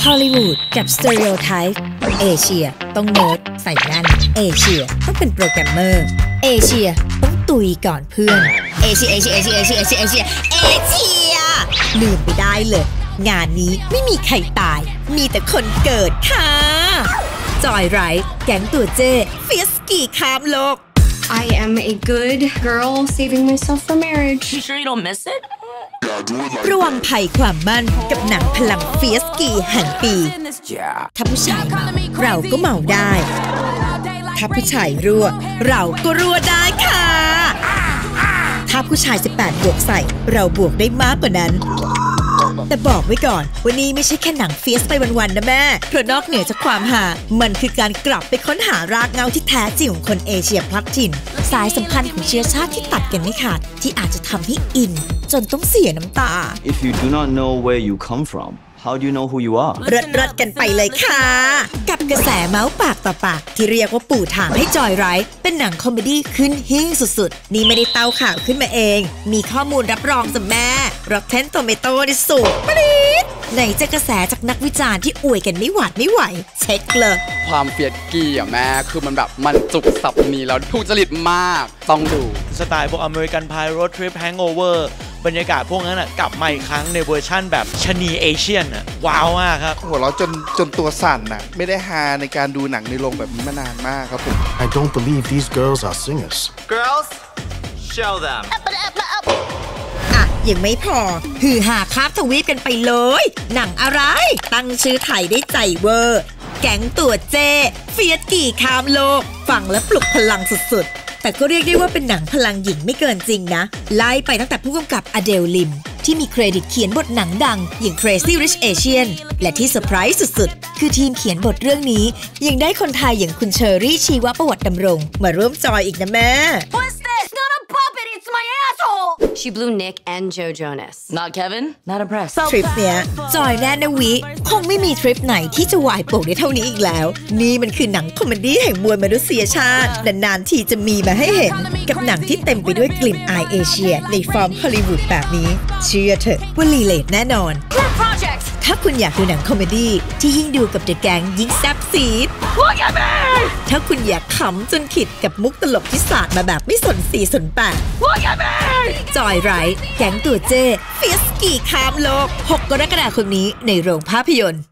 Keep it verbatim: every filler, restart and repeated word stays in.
ฮอลลีวูดกับสเตอริโอไทป์เอเชียต้องเนิร์ดใส่แว่นเอเชียต้องเป็นโปรแกรมเมอร์เอเชียต้องตุยก่อนเพื่อนเอเชียเอเชียเอเชียเอเชียเอเชียเอเชียเอเชียลืมไปได้เลยงานนี้ไม่มีใครตายมีแต่คนเกิดค่ะจอยไรท์แก๊งตัวเจ้เฟียสกี่ข้ามโลก I am a good girl saving myself for marriage. You sure you don't miss it? ระวังภัยความมั่นกับหนังพลังเฟียสกี่แห่งปีถ้าผู้ชายเมาเราก็เมาได้ถ้าผู้ชายรั่วเราก็รั่วได้ค่ะถ้าผู้ชายสิบแปดบวกใส่เราบวกได้มากกว่านั้นแต่บอกไว้ก่อนวันนี้ไม่ใช่แค่หนังเฟียสไปวันๆนะแม่เพราะนอกเหนือจากความหามันคือการกลับไปค้นหารากเหง้าที่แท้จริงของคนเอเชียพลัดถิ่นสายสัมพันธ์ของเชื้อชาติที่ตัดกันไม่ขาดที่อาจจะทำให้อินจนต้องเสียน้ำตา If you do not know where you come from how do you know who you are เริดรัดกันไปเลยค่ะกับกระแสเมาส์ปากต่อปากที่เรียกว่าปู่ถามให้จอยไรท์เป็นหนังคอมเมดี้ขึ้นหิ้งสุดๆนี่ไม่ได้เต้าข่าวขึ้นมาเองมีข้อมูลรับรองจากแม่ Rotten Tomato ได้สูงปรี๊ดไหนจะกระแสจากนักวิจารณ์ที่อวยกันไม่หวาดไม่ไหวเช็คเลยความเฟียดกี้อ่ะแม่คือมันแบบมันจุกสับนี้แล้วถูกจริตมากต้องดูสไตล์พวกอเมริกันพายโรดทริปแฮงโอเวอร์บรรยากาศพวกนั้นกลับมาอีกครั้งในเวอร์ชั่นแบบชนีเอเชียนอ่ะว้าวมากครับหัวเราะจนจนตัวสั่นน่ะไม่ได้ฮาในการดูหนังในโรงแบบนี้มานานมากครับผม I don't believe these girls are singers Girls show them อ่ะยังไม่พอฮือหาคาบทวีปกันไปเลยหนังอะไรตั้งชื่อไทยได้ใจเวอร์แก๊งตัวเจ้เฟียสกี่ข้ามโลกฟังแล้วปลุกพลังสุดๆแต่ก็เรียกได้ว่าเป็นหนังพลังหญิงไม่เกินจริงนะไล่ไปตั้งแต่ผู้กำกับอเดลลิมที่มีเครดิตเขียนบทหนังดังอย่าง Crazy Rich Asian และที่เซอร์ไพรส์สุดๆคือทีมเขียนบทเรื่องนี้ยังได้คนไทยอย่างคุณเชอรี่ชีวประวัติดำรงมาร่วมจอยอีกนะแม่ What's this? Not a puppet, it's my asshole. She blew Nick and Joe Jonas. Not Kevin? Not impressed. ทริปเนี้ยจอยแน่นะวิคงไม่มีทริปไหนที่จะวายโป่งได้เท่านี้อีกแล้วนี่มันคือหนังคอมเมดี้แห่งมวลมนุษยชาตินานๆทีจะมีมาให้เห็นกับหนังที่เต็มไปด้วยกลิ่นอายเอเชียในฟอร์มฮอลลีวูดแบบนี้เชื่อเถอะว่ารีเลทแน่นอนถ้าคุณอยากดูหนังคอมเมดี้ที่ยิ่งดูกับเดอะแก๊งยิ่งแซ่บซีดถ้าคุณอยากขำจนขิดกับมุกตลกที่สาดมาแบบไม่สนสีสนแปดจอยไรท์แก๊งตัวเจ้เฟียสกี่ข้ามโลกหกกรกฎาคมนี้ในโรงภาพยนตร์